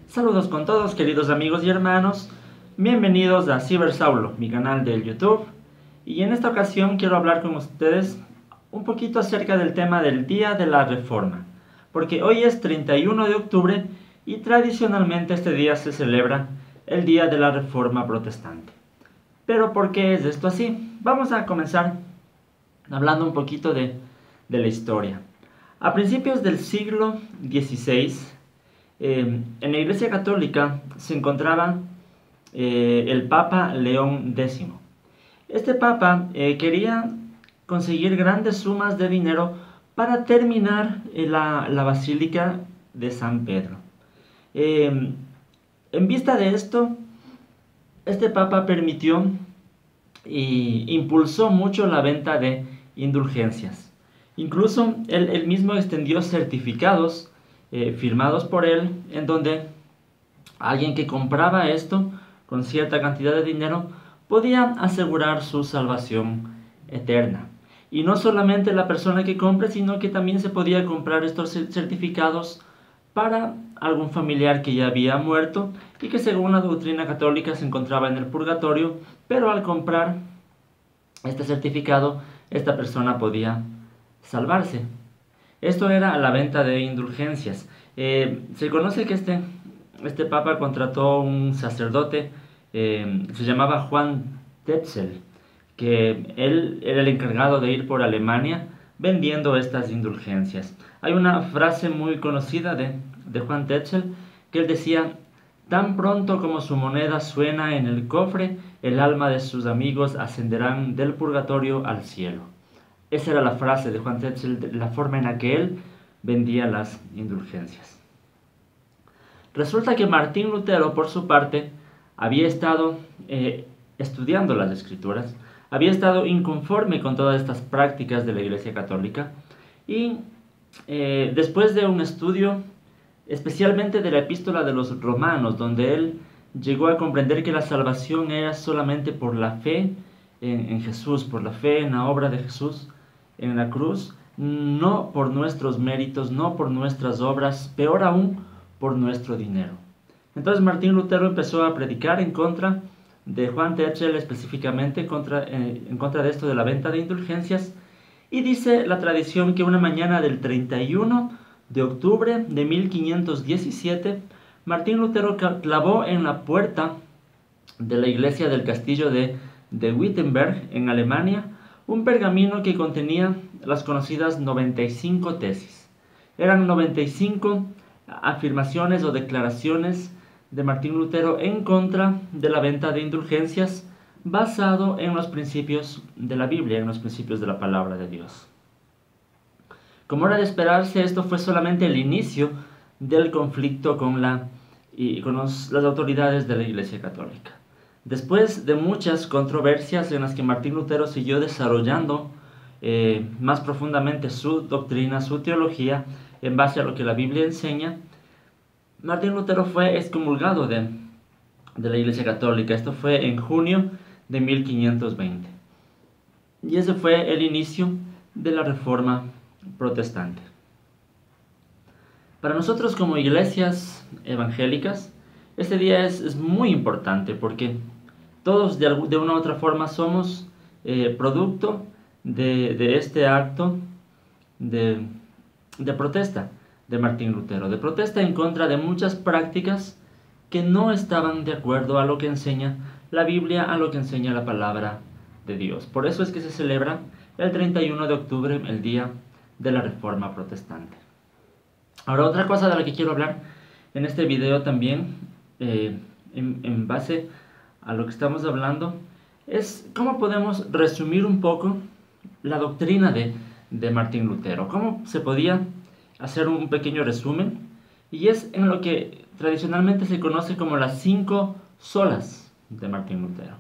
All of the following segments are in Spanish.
Saludos con todos, queridos amigos y hermanos. Bienvenidos a Cibersaulo, mi canal de YouTube. Y en esta ocasión quiero hablar con ustedes un poquito acerca del tema del Día de la Reforma. Porque hoy es 31 de octubre y tradicionalmente este día se celebra el Día de la Reforma Protestante. Pero ¿por qué es esto así? Vamos a comenzar hablando un poquito de la historia. A principios del siglo XVI, en la Iglesia Católica se encontraba el Papa León X. Este Papa quería conseguir grandes sumas de dinero para terminar la Basílica de San Pedro. En vista de esto, este Papa permitió e impulsó mucho la venta de indulgencias. Incluso él mismo extendió certificados firmados por él, en donde alguien que compraba esto con cierta cantidad de dinero podía asegurar su salvación eterna. Y no solamente la persona que compre, sino que también se podía comprar estos certificados para algún familiar que ya había muerto y que según la doctrina católica se encontraba en el purgatorio, pero al comprar este certificado, esta persona podía salvarse. Esto era la venta de indulgencias. Se conoce que este papa contrató un sacerdote, se llamaba Juan Tetzel, que él era el encargado de ir por Alemania vendiendo estas indulgencias. Hay una frase muy conocida de Juan Tetzel que él decía: tan pronto como su moneda suena en el cofre, el alma de sus amigos ascenderán del purgatorio al cielo. Esa era la frase de Juan Tetzel, la forma en la que él vendía las indulgencias. Resulta que Martín Lutero, por su parte, había estado estudiando las Escrituras, había estado inconforme con todas estas prácticas de la Iglesia Católica y después de un estudio, especialmente de la Epístola de los Romanos, donde él llegó a comprender que la salvación era solamente por la fe en Jesús, por la fe en la obra de Jesús en la cruz, no por nuestros méritos, no por nuestras obras, peor aún, por nuestro dinero. Entonces Martín Lutero empezó a predicar en contra de Juan Tetzel, específicamente en contra de esto de la venta de indulgencias, y dice la tradición que una mañana del 31 de octubre de 1517, Martín Lutero clavó en la puerta de la iglesia del castillo de Wittenberg, en Alemania, un pergamino que contenía las conocidas 95 tesis. Eran 95 afirmaciones o declaraciones de Martín Lutero en contra de la venta de indulgencias, basado en los principios de la Biblia, en los principios de la palabra de Dios. Como era de esperarse, esto fue solamente el inicio del conflicto con las autoridades de la Iglesia Católica. Después de muchas controversias en las que Martín Lutero siguió desarrollando más profundamente su doctrina, su teología, en base a lo que la Biblia enseña, Martín Lutero fue excomulgado de la Iglesia Católica. Esto fue en junio de 1520. Y ese fue el inicio de la Reforma Protestante. Para nosotros como iglesias evangélicas, este día es muy importante porque todos de una u otra forma somos producto de este acto de protesta de Martín Lutero, de protesta en contra de muchas prácticas que no estaban de acuerdo a lo que enseña la Biblia, a lo que enseña la palabra de Dios. Por eso es que se celebra el 31 de octubre, el Día de la Reforma Protestante. Ahora, otra cosa de la que quiero hablar en este video también, en base a lo que estamos hablando, es cómo podemos resumir un poco la doctrina de Martín Lutero. Cómo se podía hacer un pequeño resumen, y es en lo que tradicionalmente se conoce como las 5 solas de Martín Lutero.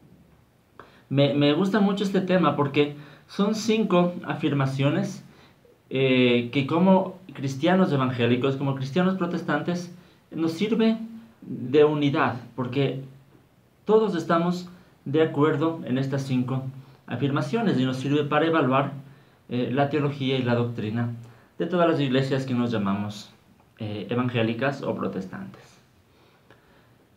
Me gusta mucho este tema porque son 5 afirmaciones que como cristianos evangélicos, como cristianos protestantes, nos sirve de unidad, porque todos estamos de acuerdo en estas 5 afirmaciones y nos sirve para evaluar la teología y la doctrina de todas las iglesias que nos llamamos evangélicas o protestantes.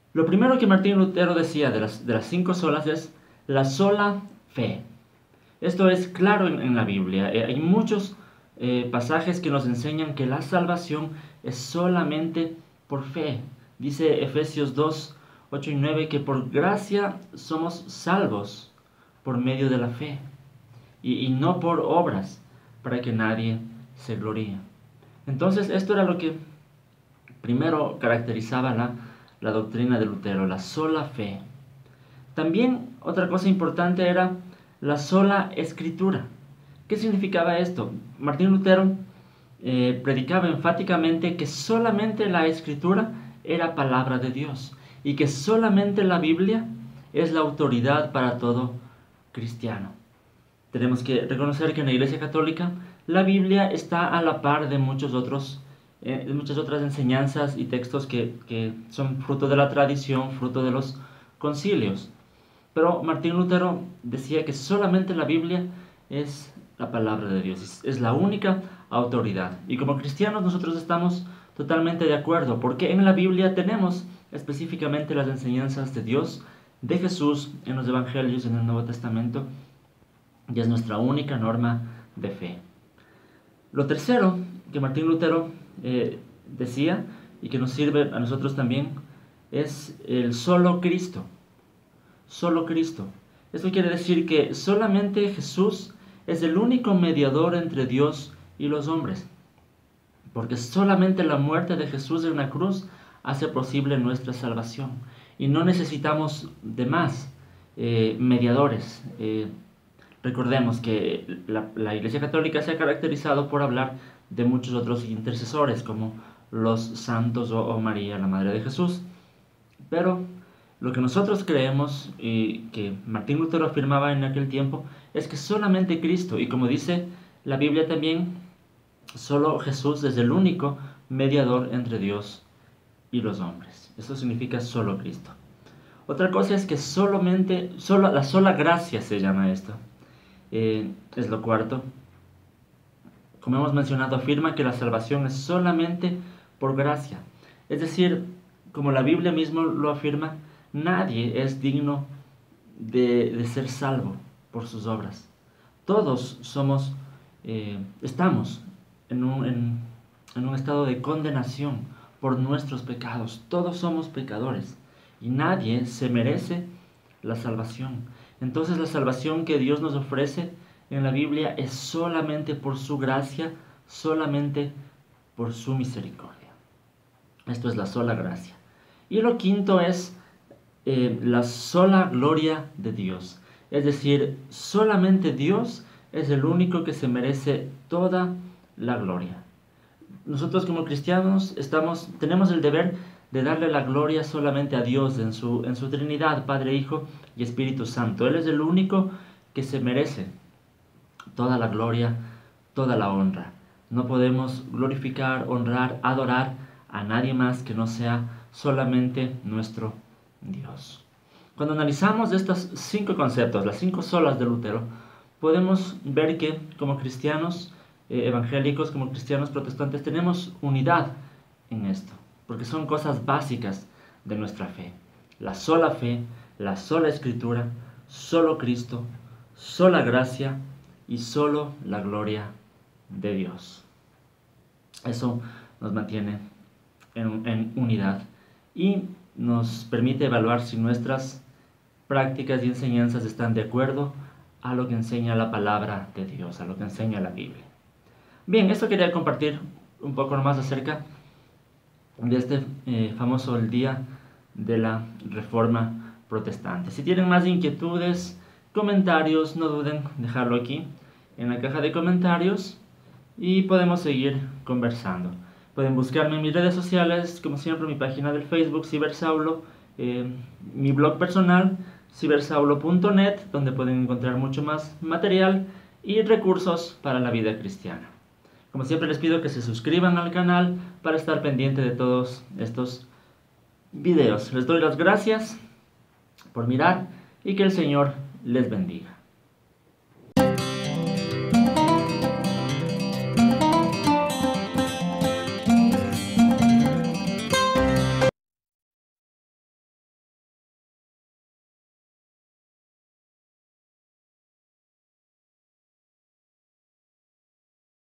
Lo primero que Martín Lutero decía de las 5 solas es la sola fe. Esto es claro en la Biblia. Hay muchos pasajes que nos enseñan que la salvación es solamente por fe. Dice Efesios 2, 8 y 9 que por gracia somos salvos por medio de la fe y no por obras, para que nadie se gloríe. Entonces esto era lo que primero caracterizaba la doctrina de Lutero, la sola fe. También otra cosa importante era la sola escritura. ¿Qué significaba esto? Martín Lutero predicaba enfáticamente que solamente la escritura era palabra de Dios y que solamente la Biblia es la autoridad para todo cristiano. Tenemos que reconocer que en la Iglesia Católica la Biblia está a la par de muchas otras enseñanzas y textos que son fruto de la tradición, fruto de los concilios. Pero Martín Lutero decía que solamente la Biblia es la palabra de Dios, es la única autoridad. Y como cristianos nosotros estamos totalmente de acuerdo, porque en la Biblia tenemos específicamente las enseñanzas de Dios, de Jesús, en los Evangelios, en el Nuevo Testamento, y es nuestra única norma de fe. Lo tercero que Martín Lutero decía, y que nos sirve a nosotros también, es el solo Cristo. Solo Cristo. Esto quiere decir que solamente Jesús es el único mediador entre Dios y los hombres. Porque solamente la muerte de Jesús en la cruz hace posible nuestra salvación. Y no necesitamos de más mediadores. Recordemos que la Iglesia Católica se ha caracterizado por hablar de muchos otros intercesores, como los santos o María, la Madre de Jesús. Pero lo que nosotros creemos y que Martín Lutero afirmaba en aquel tiempo es que solamente Cristo, y como dice la Biblia también, solo Jesús es el único mediador entre Dios y los hombres. Eso significa solo Cristo. Otra cosa es que la sola gracia se llama esto. Es lo cuarto. Como hemos mencionado, afirma que la salvación es solamente por gracia. Es decir, como la Biblia mismo lo afirma, nadie es digno de ser salvo por sus obras. Todos estamos en un estado de condenación por nuestros pecados. Todos somos pecadores y nadie se merece la salvación. Entonces la salvación que Dios nos ofrece en la Biblia es solamente por su gracia, solamente por su misericordia. Esto es la sola gracia. Y lo quinto es la sola gloria de Dios. Es decir, solamente Dios es el único que se merece toda la gloria. Nosotros como cristianos tenemos el deber de darle la gloria solamente a Dios en su Trinidad, Padre, Hijo y Espíritu Santo. Él es el único que se merece toda la gloria, toda la honra. No podemos glorificar, honrar, adorar a nadie más que no sea solamente nuestro Dios. Cuando analizamos estos 5 conceptos, las 5 solas de Lutero, podemos ver que como cristianos evangélicos, como cristianos protestantes, tenemos unidad en esto, porque son cosas básicas de nuestra fe. La sola fe, la sola escritura, solo Cristo, sola gracia y solo la gloria de Dios. Eso nos mantiene en unidad y nos permite evaluar si nuestras prácticas y enseñanzas están de acuerdo a lo que enseña la palabra de Dios, a lo que enseña la Biblia. Bien, esto quería compartir un poco más acerca de este famoso el Día de la Reforma Protestante. Si tienen más inquietudes, comentarios, no duden en dejarlo aquí en la caja de comentarios y podemos seguir conversando. Pueden buscarme en mis redes sociales, como siempre, mi página del Facebook, Cibersaulo, mi blog personal, cibersaulo.net, donde pueden encontrar mucho más material y recursos para la vida cristiana. Como siempre les pido que se suscriban al canal para estar pendiente de todos estos videos. Les doy las gracias por mirar y que el Señor les bendiga.